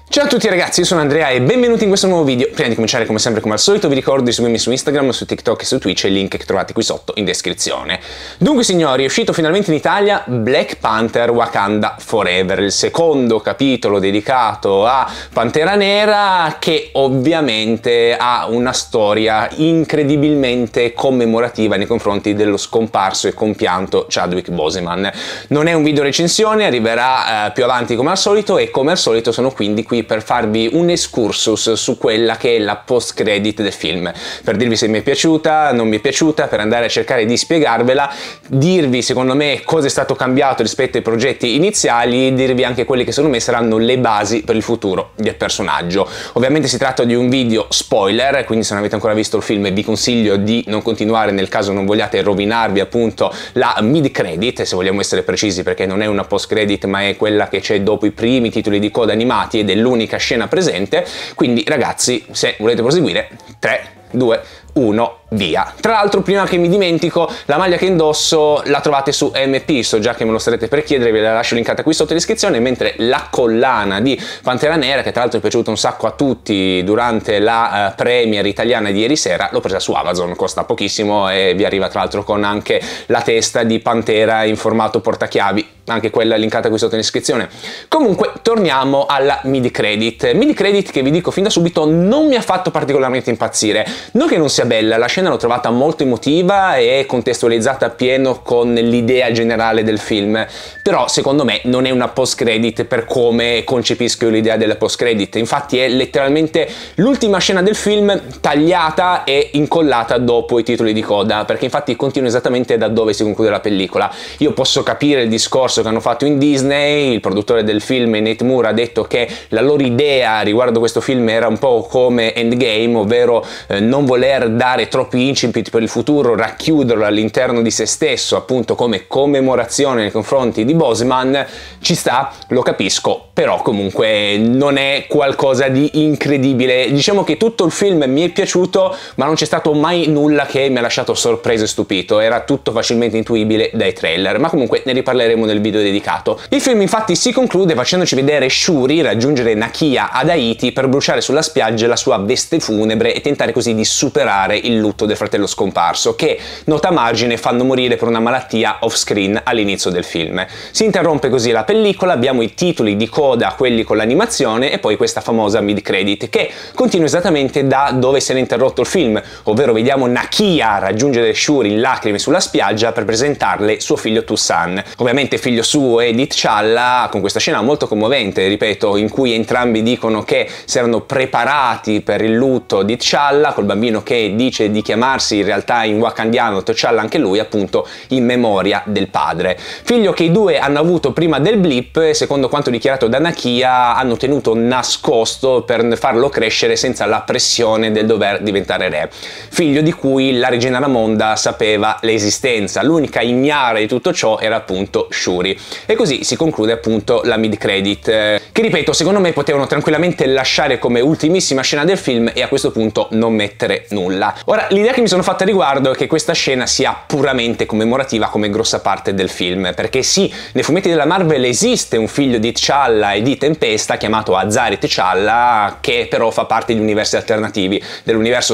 Ciao a tutti ragazzi, io sono Andrea e benvenuti in questo nuovo video. Prima di cominciare, come sempre, come al solito, vi ricordo di seguirmi su Instagram, su TikTok e su Twitch, il link che trovate qui sotto in descrizione. Dunque signori, è uscito finalmente in Italia Black Panther Wakanda Forever, il secondo capitolo dedicato a Pantera Nera, che ovviamente ha una storia incredibilmente commemorativa nei confronti dello scomparso e compianto Chadwick Boseman. Non è un video recensione, arriverà più avanti come al solito, e come al solito sono quindi qui per farvi un excursus su quella che è la post credit del film, per dirvi se mi è piaciuta, non mi è piaciuta, per andare a cercare di spiegarvela, dirvi secondo me cosa è stato cambiato rispetto ai progetti iniziali, dirvi anche quelle che secondo me saranno le basi per il futuro del personaggio. Ovviamente si tratta di un video spoiler, quindi se non avete ancora visto il film vi consiglio di non continuare nel caso non vogliate rovinarvi appunto la mid credit, se vogliamo essere precisi, perché non è una post credit ma è quella che c'è dopo i primi titoli di coda animati ed è l'unica scena presente. Quindi ragazzi, se volete proseguire, 3, 2, 1, via. Tra l'altro, prima che mi dimentico, la maglia che indosso la trovate su MP, so già che me lo starete per chiedere, ve la lascio linkata qui sotto in descrizione, mentre la collana di Pantera Nera, che tra l'altro è piaciuta un sacco a tutti durante la premiere italiana di ieri sera, l'ho presa su Amazon, costa pochissimo e vi arriva tra l'altro con anche la testa di Pantera in formato portachiavi, anche quella linkata qui sotto in descrizione. Comunque torniamo alla mid credit che vi dico fin da subito non mi ha fatto particolarmente impazzire. Non che non sia bella, la scena l'ho trovata molto emotiva e contestualizzata appieno con l'idea generale del film, però secondo me non è una post credit per come concepisco io l'idea della post credit. Infatti è letteralmente l'ultima scena del film tagliata e incollata dopo i titoli di coda, perché infatti continua esattamente da dove si conclude la pellicola. Io posso capire il discorso che hanno fatto in Disney, il produttore del film Nate Moore ha detto che la loro idea riguardo questo film era un po' come Endgame, ovvero non voler dare troppi incipit per il futuro, racchiuderlo all'interno di se stesso appunto come commemorazione nei confronti di Boseman. Ci sta, lo capisco, però comunque non è qualcosa di incredibile. Diciamo che tutto il film mi è piaciuto, ma non c'è stato mai nulla che mi ha lasciato sorpreso e stupito, era tutto facilmente intuibile dai trailer, ma comunque ne riparleremo nel video dedicato. Il film infatti si conclude facendoci vedere Shuri raggiungere Nakia ad Haiti per bruciare sulla spiaggia la sua veste funebre e tentare così di superare il lutto del fratello scomparso, che, nota a margine, fanno morire per una malattia off screen all'inizio del film. Si interrompe così la pellicola, abbiamo i titoli di coda, quelli con l'animazione, e poi questa famosa mid credit che continua esattamente da dove si era interrotto il film, ovvero vediamo Nakia raggiungere Shuri in lacrime sulla spiaggia per presentarle suo figlio Toussaint, ovviamente figlio suo e di T'Challa, con questa scena molto commovente, ripeto, in cui entrambi dicono che si erano preparati per il lutto di T'Challa, col bambino che dice di chiamarsi in realtà in wakandiano T'Challa anche lui, appunto in memoria del padre. Figlio che i due hanno avuto prima del blip, secondo quanto dichiarato da Nakia, hanno tenuto nascosto per farlo crescere senza la pressione del dover diventare re. Figlio di cui la regina Ramonda sapeva l'esistenza, l'unica ignara di tutto ciò era appunto Shuri. E così si conclude appunto la mid credit, che ripeto secondo me potevano tranquillamente lasciare come ultimissima scena del film e a questo punto non mettere nulla. Ora, l'idea che mi sono fatta a riguardo è che questa scena sia puramente commemorativa come grossa parte del film, perché sì, nei fumetti della Marvel esiste un figlio di T'Challa e di Tempesta chiamato Azari T'Challa, che però fa parte di universi alternativi, dell'universo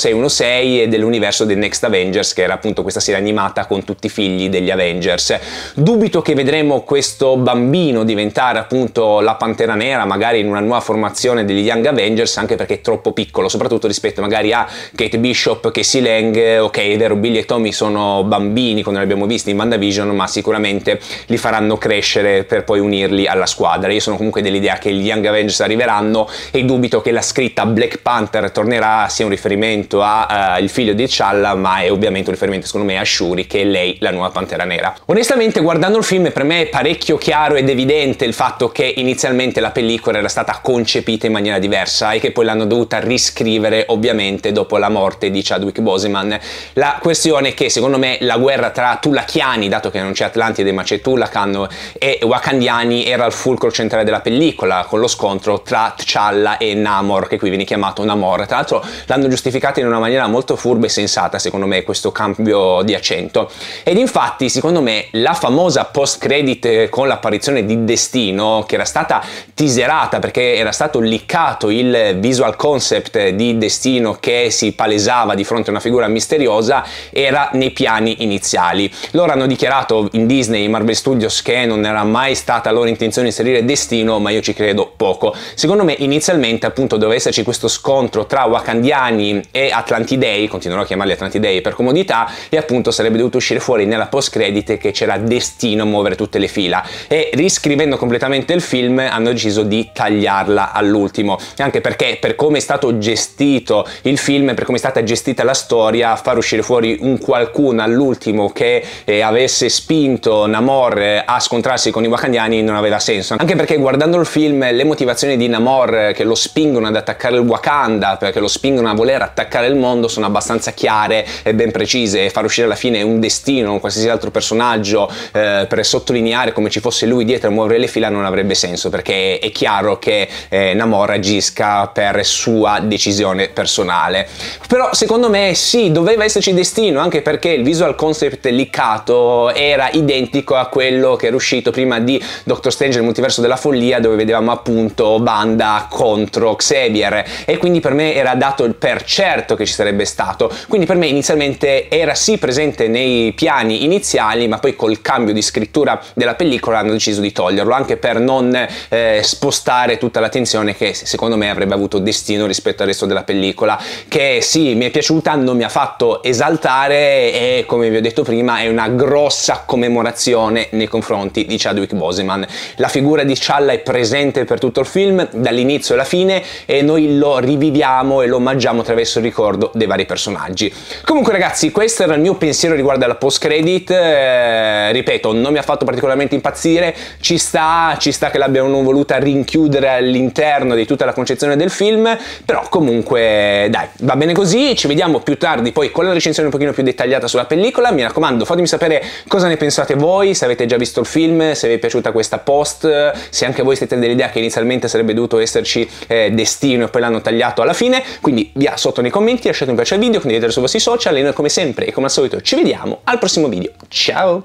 61616 e dell'universo dei Next Avengers, che era appunto questa serie animata con tutti i figli degli Avengers. Dubito che vedremo questo bambino diventare appunto la Pantera Nera, magari in una nuova formazione degli Young Avengers, anche perché è troppo piccolo, soprattutto rispetto magari a Kate Bishop, Casey Lang. Ok, è vero, Billy e Tommy sono bambini quando li abbiamo visti in WandaVision, ma sicuramente li faranno crescere per poi unirli alla squadra. Io sono comunque dell'idea che gli Young Avengers arriveranno e dubito che la scritta Black Panther tornerà sia un riferimento a il figlio di T'Challa, ma è ovviamente un riferimento secondo me a Shuri, che è lei la nuova Pantera Nera. Onestamente, guardando il film, per me è parecchio chiaro ed evidente il fatto che inizialmente la pellicola era stata concepita in maniera diversa e che poi l'hanno dovuta riscrivere ovviamente dopo la morte di Chadwick Boseman. La questione è che secondo me la guerra tra Tulakiani, dato che non c'è Atlantide ma c'è Tulakan, e Wakandiani era il fulcro centrale della pellicola, con lo scontro tra T'Challa e Namor, che qui viene chiamato Namor. Tra l'altro l'hanno giustificato in una maniera molto furba e sensata secondo me questo cambio di accento, ed infatti secondo me la famosa post post credit con l'apparizione di Destino, che era stata teaserata perché era stato leakato il visual concept di Destino che si palesava di fronte a una figura misteriosa, era nei piani iniziali. Loro hanno dichiarato in Disney, in Marvel Studios, che non era mai stata loro intenzione inserire Destino, ma io ci credo poco. Secondo me inizialmente appunto doveva esserci questo scontro tra wakandiani e Atlantidei, continuerò a chiamarli Atlantidei per comodità, e appunto sarebbe dovuto uscire fuori nella post credit che c'era Destino a muovere tutte le fila, e riscrivendo completamente il film hanno deciso di tagliarla all'ultimo, anche perché per come è stato gestito il film, per come è stata gestita la storia, far uscire fuori un qualcuno all'ultimo che avesse spinto Namor a scontrarsi con i wakandiani non aveva senso, anche perché guardando il film le motivazioni di Namor che lo spingono ad attaccare il Wakanda, perché lo spingono a voler attaccare il mondo, sono abbastanza chiare e ben precise, e far uscire alla fine un Destino, un qualsiasi altro personaggio per sottolineare come ci fosse lui dietro a muovere le fila non avrebbe senso, perché è chiaro che Namor agisca per sua decisione personale. Però secondo me sì, doveva esserci Destino, anche perché il visual concept leakato era identico a quello che era uscito prima di Doctor Strange nel multiverso della follia, dove vedevamo appunto Wanda contro Xavier, e quindi per me era dato per certo che ci sarebbe stato. Quindi per me inizialmente era sì presente nei piani iniziali, ma poi col cambio di scrittura della pellicola hanno deciso di toglierlo, anche per non spostare tutta l'attenzione che secondo me avrebbe avuto Destino rispetto al resto della pellicola, che sì, mi è piaciuta, non mi ha fatto esaltare, e come vi ho detto prima è una grossa commemorazione nei confronti di Chadwick Boseman. La figura di T'Challa è presente per tutto il film, dall'inizio alla fine, e noi lo riviviamo e lo omaggiamo attraverso il ricordo dei vari personaggi. Comunque ragazzi, questo era il mio pensiero riguardo alla post credit. Ripeto, non mi ha fatto particolarmente impazzire, ci sta che l'abbiano voluta rinchiudere all'interno di tutta la concezione del film, però comunque dai, va bene così. Ci vediamo più tardi poi con la recensione un pochino più dettagliata sulla pellicola. Mi raccomando, fatemi sapere cosa ne pensate voi, se avete già visto il film, se vi è piaciuta questa post, se anche voi siete dell'idea che inizialmente sarebbe dovuto esserci Destino e poi l'hanno tagliato alla fine. Quindi via sotto nei commenti, lasciate un piace al video, condividete sui vostri social, e noi come sempre e come al solito ci vediamo al prossimo video. Ciao!